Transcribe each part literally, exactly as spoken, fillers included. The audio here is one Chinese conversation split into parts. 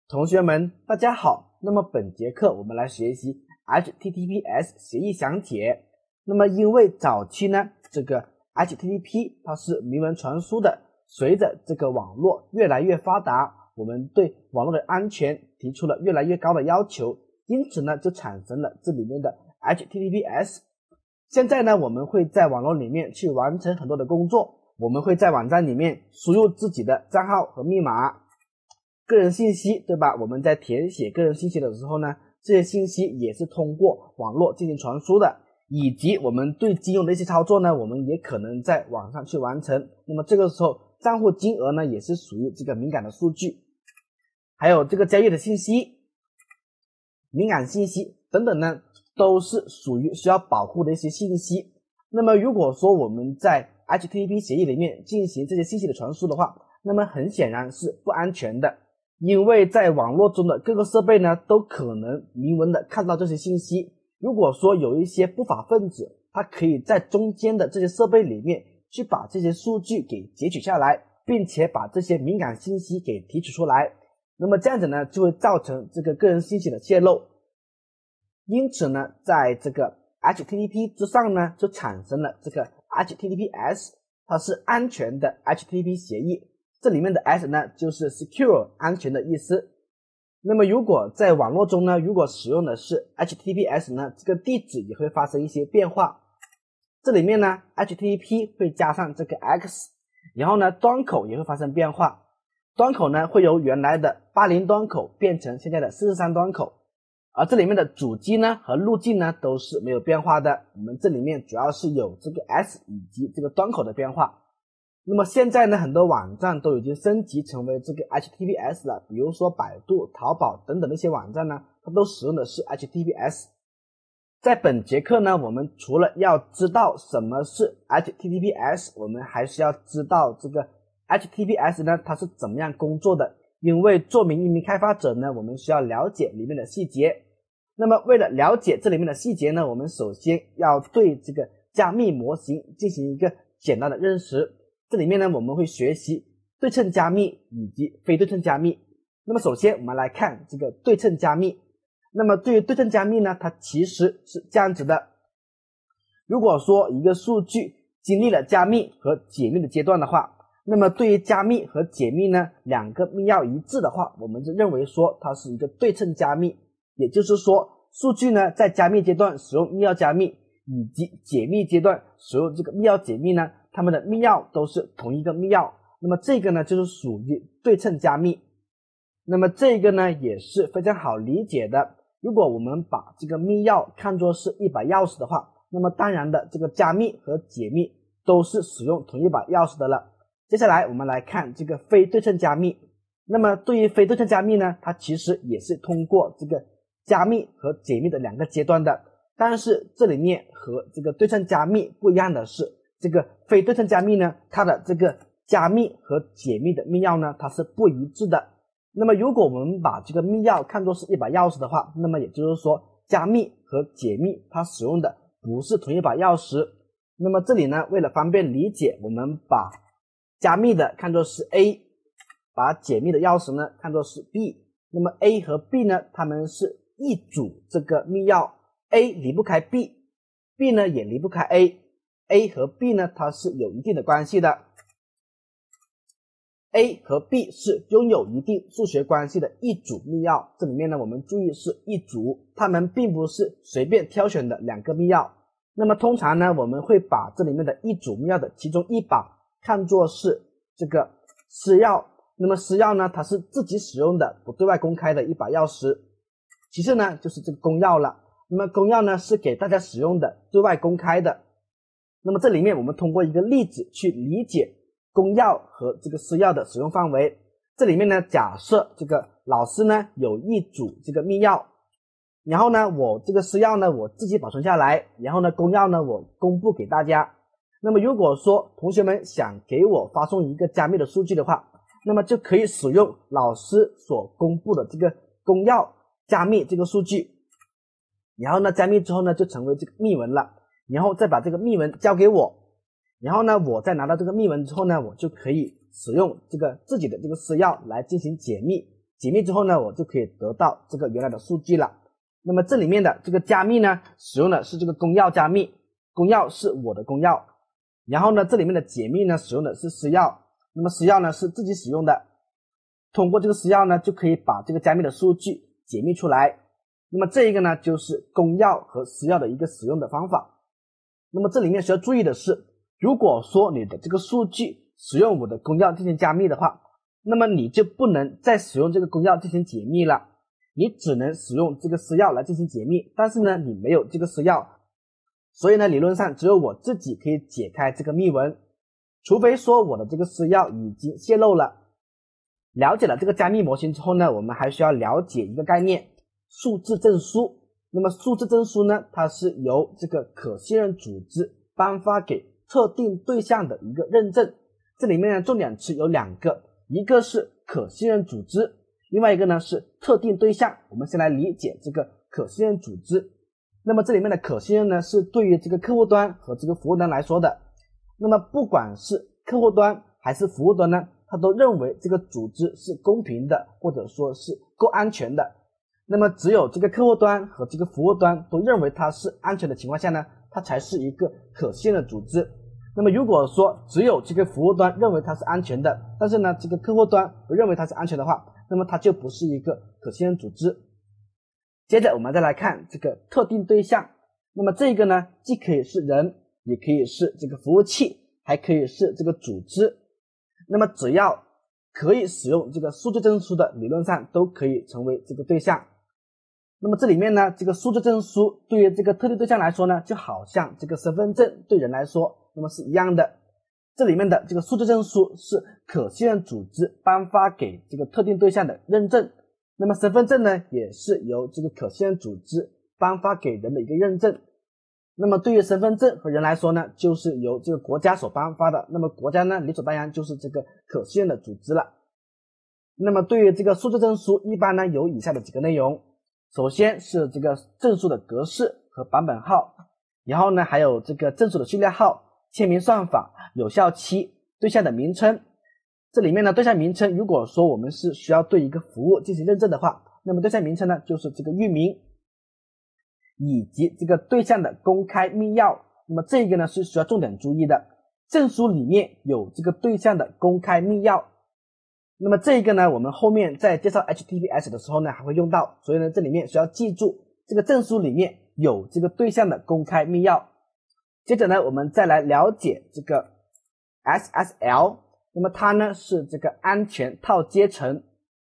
同学们，大家好。那么本节课我们来学习 H T T P S 协议详解。那么因为早期呢，这个 H T T P 它是明文传输的，随着这个网络越来越发达，我们对网络的安全提出了越来越高的要求，因此呢就产生了这里面的 H T T P S。现在呢我们会在网络里面去完成很多的工作，我们会在网站里面输入自己的账号和密码，个人信息，对吧？我们在填写个人信息的时候呢，这些信息也是通过网络进行传输的，以及我们对金融的一些操作呢，我们也可能在网上去完成。那么这个时候账户金额呢也是属于这个敏感的数据，还有这个交易的信息、敏感信息等等呢，都是属于需要保护的一些信息。那么如果说我们在 H T T P 协议里面进行这些信息的传输的话，那么很显然是不安全的，因为在网络中的各个设备呢都可能明文的看到这些信息。如果说有一些不法分子，他可以在中间的这些设备里面去把这些数据给截取下来，并且把这些敏感信息给提取出来，那么这样子呢就会造成这个个人信息的泄露。因此呢在这个 H T T P 之上呢就产生了这个 H T T P S， 它是安全的 H T T P 协议，这里面的 S 呢就是 secure 安全的意思。那么如果在网络中呢，如果使用的是 H T T P S 呢，这个地址也会发生一些变化。这里面呢 H T T P 会加上这个 X， 然后呢端口也会发生变化，端口呢会由原来的八十端口变成现在的四十三端口，而这里面的主机呢和路径呢都是没有变化的，我们这里面主要是有这个 S 以及这个端口的变化。那么现在呢很多网站都已经升级成为这个 H T T P S 了，比如说百度、淘宝等等的一些网站呢，它都使用的是 H T T P S。 在本节课呢，我们除了要知道什么是 H T T P S， 我们还是要知道这个 H T T P S 呢它是怎么样工作的，因为作为一名开发者呢，我们需要了解里面的细节。那么为了了解这里面的细节呢，我们首先要对这个加密模型进行一个简单的认识。这里面呢我们会学习对称加密以及非对称加密。那么首先我们来看这个对称加密。那么对于对称加密呢，它其实是这样子的，如果说一个数据经历了加密和解密的阶段的话，那么对于加密和解密呢两个密钥一致的话，我们就认为说它是一个对称加密。也就是说数据呢在加密阶段使用密钥加密，以及解密阶段使用这个密钥解密呢，它们的密钥都是同一个密钥，那么这个呢就是属于对称加密。那么这个呢也是非常好理解的，如果我们把这个密钥看作是一把钥匙的话，那么当然的这个加密和解密都是使用同一把钥匙的了。接下来我们来看这个非对称加密。那么对于非对称加密呢，它其实也是通过这个加密和解密的两个阶段的，但是这里面和这个对称加密不一样的是，这个非对称加密呢，它的这个加密和解密的密钥呢它是不一致的。那么如果我们把这个密钥看作是一把钥匙的话，那么也就是说加密和解密它使用的不是同一把钥匙。那么这里呢为了方便理解，我们把加密的看作是 A， 把解密的钥匙呢看作是 B。 那么 A 和 B 呢它们是一组这个密钥， A 离不开 B， B 呢也离不开 A， A 和 B 呢它是有一定的关系的， A 和 B 是拥有一定数学关系的一组密钥。这里面呢我们注意是一组，它们并不是随便挑选的两个密钥。那么通常呢我们会把这里面的一组密钥的其中一把看作是这个私钥，那么私钥呢它是自己使用的不对外公开的一把钥匙。其次呢就是这个公钥了，那么公钥呢是给大家使用的对外公开的。那么这里面我们通过一个例子去理解公钥和这个私钥的使用范围。这里面呢假设这个老师呢有一组这个密钥，然后呢我这个私钥呢我自己保存下来，然后呢公钥呢我公布给大家。那么如果说同学们想给我发送一个加密的数据的话，那么就可以使用老师所公布的这个公钥加密这个数据，然后呢加密之后呢就成为这个密文了，然后再把这个密文交给我，然后呢我再拿到这个密文之后呢，我就可以使用这个自己的这个私钥来进行解密， 解密之后呢，我就可以得到这个原来的数据了。那么这里面的这个加密呢，使用的是这个公钥加密，公钥是我的公钥，然后呢这里面的解密呢，使用的是私钥，那么私钥呢是自己使用的，通过这个私钥呢就可以把这个加密的数据解密出来。那么这一个呢就是公钥和私钥的一个使用的方法。那么这里面需要注意的是，如果说你的这个数据使用我的公钥进行加密的话，那么你就不能再使用这个公钥进行解密了，你只能使用这个私钥来进行解密，但是呢你没有这个私钥，所以呢理论上只有我自己可以解开这个密文，除非说我的这个私钥已经泄露了。了解了这个加密模型之后呢，我们还需要了解一个概念，数字证书。那么数字证书呢，它是由这个可信任组织颁发给特定对象的一个认证。这里面的重点词有两个，一个是可信任组织，另外一个呢是特定对象。我们先来理解这个可信任组织。那么这里面的可信任呢，是对于这个客户端和这个服务端来说的。那么不管是客户端还是服务端呢，他都认为这个组织是公平的，或者说是够安全的。那么只有这个客户端和这个服务端都认为它是安全的情况下呢，它才是一个可信任的组织。那么如果说只有这个服务端认为它是安全的，但是呢这个客户端不认为它是安全的话，那么它就不是一个可信任组织。接着我们再来看这个特定对象。那么这个呢既可以是人，也可以是这个服务器，还可以是这个组织。那么只要可以使用这个数字证书的，理论上都可以成为这个对象。那么这里面呢，这个数字证书对于这个特定对象来说呢，就好像这个身份证对人来说，那么是一样的。这里面的这个数字证书是可信任组织颁发给这个特定对象的认证，那么身份证呢，也是由这个可信任组织颁发给人的一个认证。那么对于身份证和人来说呢，就是由这个国家所颁发的，那么国家呢理所当然就是这个可信任的组织了。那么对于这个数字证书，一般呢有以下的几个内容。首先是这个证书的格式和版本号，然后呢还有这个证书的序列号、签名算法、有效期、对象的名称。这里面呢对象名称，如果说我们是需要对一个服务进行认证的话，那么对象名称呢就是这个域名，以及这个对象的公开密钥。那么这个呢是需要重点注意的，证书里面有这个对象的公开密钥。那么这个呢我们后面在介绍 H T T P S 的时候呢还会用到，所以呢这里面需要记住这个证书里面有这个对象的公开密钥。接着呢我们再来了解这个 S S L， 那么它呢是这个安全套接层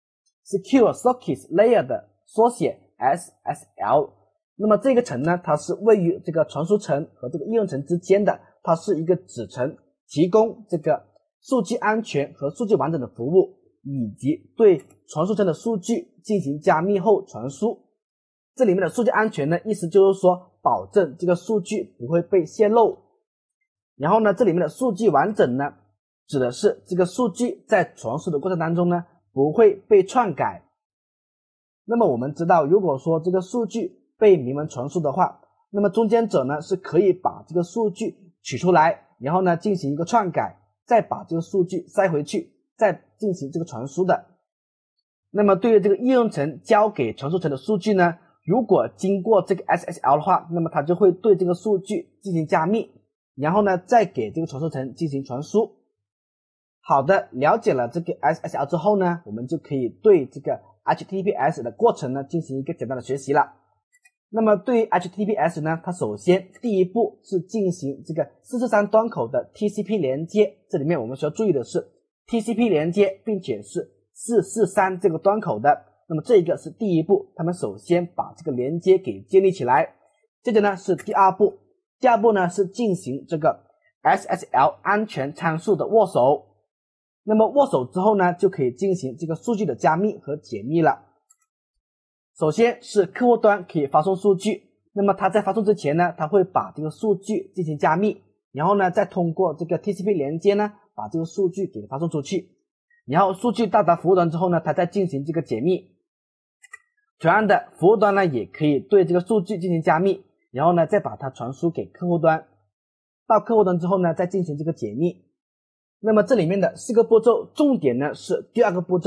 Secure Sockets Layer 的缩写 S S L。 那么这个层呢它是位于这个传输层和这个应用层之间的，它是一个子层，提供这个数据安全和数据完整的服务，以及对传输层的数据进行加密后传输。这里面的数据安全呢，意思就是说保证这个数据不会被泄露。然后呢这里面的数据完整呢，指的是这个数据在传输的过程当中呢不会被篡改。那么我们知道，如果说这个数据被明文传输的话，那么中间者呢是可以把这个数据取出来，然后呢进行一个篡改，再把这个数据塞回去，再进行这个传输的。那么对于这个应用层交给传输层的数据呢，如果经过这个 S S L 的话，那么它就会对这个数据进行加密，然后呢再给这个传输层进行传输。好的，了解了这个 S S L 之后呢，我们就可以对这个 H T T P S 的过程呢进行一个简单的学习了。那么对于 H T T P S 呢，它首先第一步是进行这个四四三端口的 T C P 连接。这里面我们需要注意的是 T C P 连接并且是四四三这个端口的，那么这一个是第一步，他们首先把这个连接给建立起来。接着呢是第二步，第二步呢是进行这个 S S L 安全参数的握手。那么握手之后呢，就可以进行这个数据的加密和解密了。首先是客户端可以发送数据，那么它在发送之前呢，它会把这个数据进行加密，然后呢再通过这个 T C P 连接呢把这个数据给发送出去，然后数据到达服务端之后呢，它再进行这个解密。同样的，服务端呢也可以对这个数据进行加密，然后呢再把它传输给客户端，到客户端之后呢再进行这个解密。那么这里面的四个步骤，重点呢是第二个步骤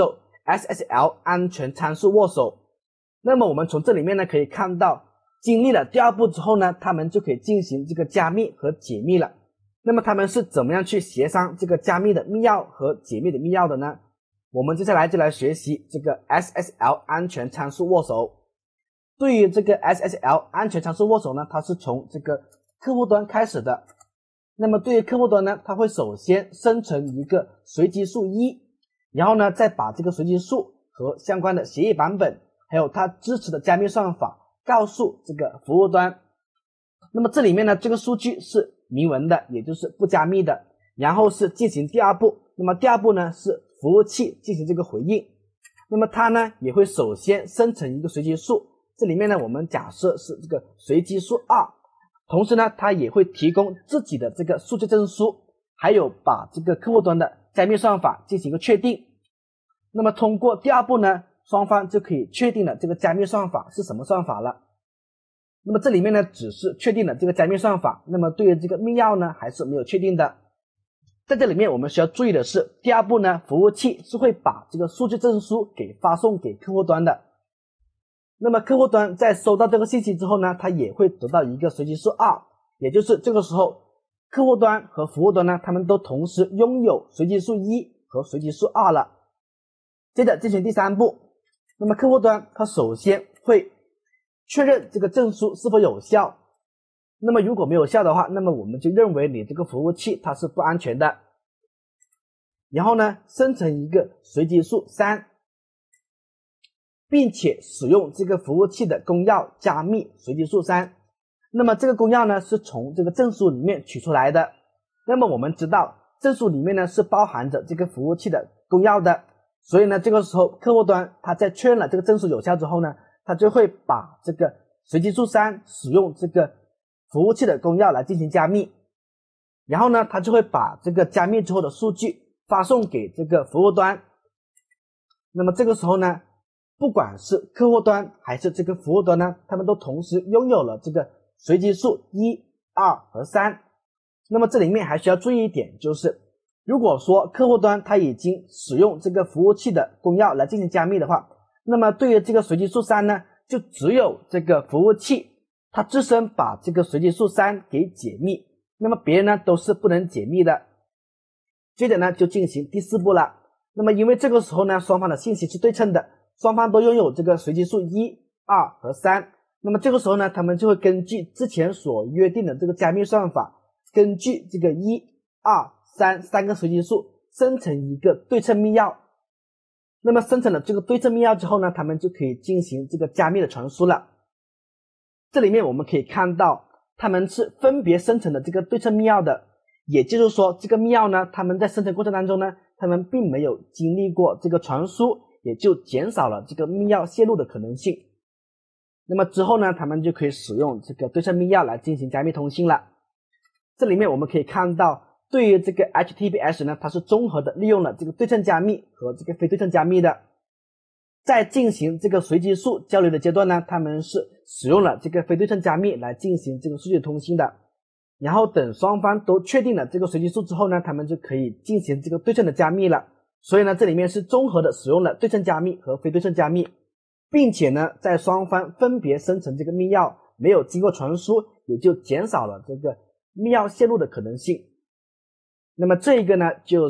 S S L 安全参数握手。那么我们从这里面呢可以看到，经历了第二步之后呢，他们就可以进行这个加密和解密了。那么他们是怎么样去协商这个加密的密钥和解密的密钥的呢？我们接下来就来学习这个 S S L 安全参数握手。对于这个 S S L 安全参数握手呢，它是从这个客户端开始的。那么对于客户端呢，它会首先生成一个随机数一，然后呢再把这个随机数和相关的协议版本，还有它支持的加密算法告诉这个服务端。那么这里面呢，这个数据是明文的，也就是不加密的。然后是进行第二步，那么第二步呢是服务器进行这个回应。那么它呢也会首先生成一个随机数，这里面呢我们假设是这个随机数二，同时呢它也会提供自己的这个数据证书，还有把这个客户端的加密算法进行一个确定。那么通过第二步呢，双方就可以确定了这个加密算法是什么算法了。那么这里面呢只是确定了这个加密算法，那么对于这个密钥呢还是没有确定的。在这里面我们需要注意的是，第二步呢服务器是会把这个数据证书给发送给客户端的。那么客户端在收到这个信息之后呢，它也会得到一个随机数二，也就是这个时候客户端和服务端呢，他们都同时拥有随机数一和随机数二了。接着进行第三步，那么客户端它首先会确认这个证书是否有效。那么如果没有效的话，那么我们就认为你这个服务器它是不安全的。然后呢生成一个随机数三，并且使用这个服务器的公钥加密随机数三。那么这个公钥呢是从这个证书里面取出来的。那么我们知道证书里面呢是包含着这个服务器的公钥的，所以呢这个时候客户端它在确认了这个证书有效之后呢，它就会把这个随机数三使用这个服务器的公钥来进行加密，然后呢它就会把这个加密之后的数据发送给这个服务端。那么这个时候呢，不管是客户端还是这个服务端呢，他们都同时拥有了这个随机数一、二和三。那么这里面还需要注意一点，就是如果说客户端它已经使用这个服务器的公钥来进行加密的话，那么对于这个随机数三呢，就只有这个服务器它自身把这个随机数三给解密，那么别人呢都是不能解密的。接着呢就进行第四步了。那么因为这个时候呢双方的信息是对称的，双方都拥有这个随机数一、二和三，那么这个时候呢他们就会根据之前所约定的这个加密算法，根据这个一、二、三三个随机数生成一个对称密钥。那么生成了这个对称密钥之后呢，他们就可以进行这个加密的传输了。这里面我们可以看到他们是分别生成的这个对称密钥的，也就是说这个密钥呢他们在生成过程当中呢，他们并没有经历过这个传输，也就减少了这个密钥泄露的可能性。那么之后呢他们就可以使用这个对称密钥来进行加密通信了。这里面我们可以看到，对于这个 H T T P S 呢，它是综合的利用了这个对称加密和这个非对称加密的。在进行这个随机数交流的阶段呢，他们是使用了这个非对称加密来进行这个数据通信的。然后等双方都确定了这个随机数之后呢，他们就可以进行这个对称的加密了。所以呢这里面是综合的使用了对称加密和非对称加密，并且呢在双方分别生成这个密钥，没有经过传输，也就减少了这个密钥泄露的可能性。那么这一个呢就是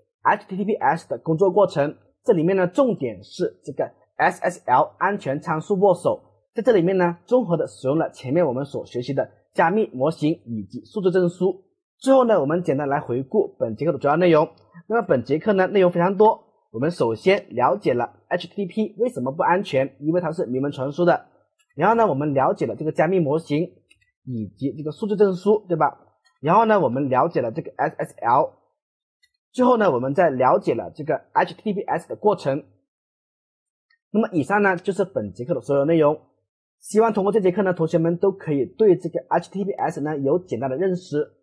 H T T P S 的工作过程。这里面呢重点是这个 S S L 安全参数握手，在这里面呢综合的使用了前面我们所学习的加密模型以及数字证书。最后呢我们简单来回顾本节课的主要内容。那么本节课呢内容非常多，我们首先了解了 H T T P 为什么不安全，因为它是明文传输的。然后呢我们了解了这个加密模型以及这个数字证书，对吧？然后呢我们了解了这个 S S L， 最后呢我们再了解了这个 H T T P S 的过程。那么以上呢就是本节课的所有内容，希望通过这节课呢同学们都可以对这个 H T T P S 呢有简单的认识。